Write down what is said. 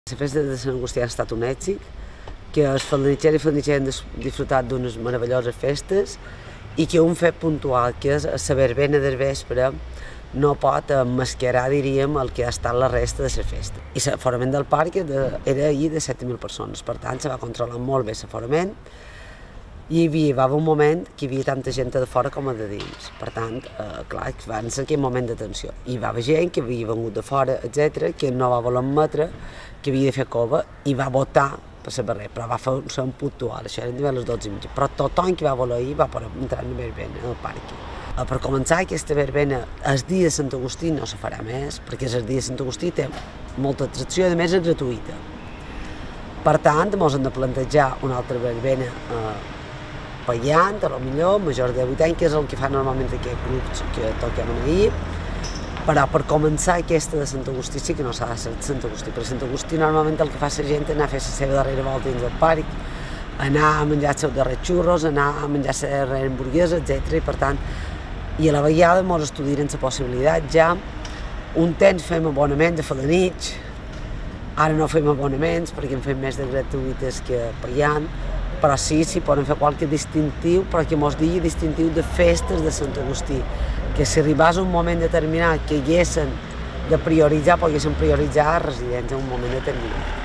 La festa de Sant Agustí ha estat un èxit, que els faldinitxers i faldinitxeres han disfrutat d'unes meravelloses festes i que un fet puntual, que és la verbena del vespre, no pot emmascarar, diríem, el que ha estat la resta de la festa. I l'aforament del parc era ahir de 7.000 persones, per tant, se va controlar molt bé l'aforament i hi va haver un moment que hi havia tanta gent de fora com de dins. Per tant, clar, va ser aquell moment de tensió. Hi va haver gent que havia vengut de fora, etc., que no va voler admetre que havia de fer cova i va votar per la barrera, però va fer un son puntual, això eren a les 12:30. Però tothom que va voler ir va poder entrar en la verbena al parc. Per començar, aquesta verbena, el dia de Sant Agustí no se farà més, perquè el dia de Sant Agustí té molta atracció i a més és gratuïta. Per tant, ens hem de plantejar una altra verbena pagant, potser majors de 8 anys, que és el que fan normalment aquests grups que toquem ahir. Però per començar aquesta de Sant Agustí sí que no s'ha de ser de Sant Agustí, perquè Sant Agustí normalment el que fa la gent és anar a fer la seva darrera volta dins del parc, anar a menjar els seus darrers xurros, anar a menjar la darrera hamburguesa, etc. I per tant, i a la vegada ens estudien la possibilitat ja, un temps fem abonaments a fer de nit, ara no fem abonaments perquè en fem més de gratuïtes que pagant, però sí poden fer qualque distintiu, però que mos digui distintiu de festes de Sant Agustí, que si arribés un moment determinat que haguessin de prioritzar, poguessin prioritzar residents en un moment determinat.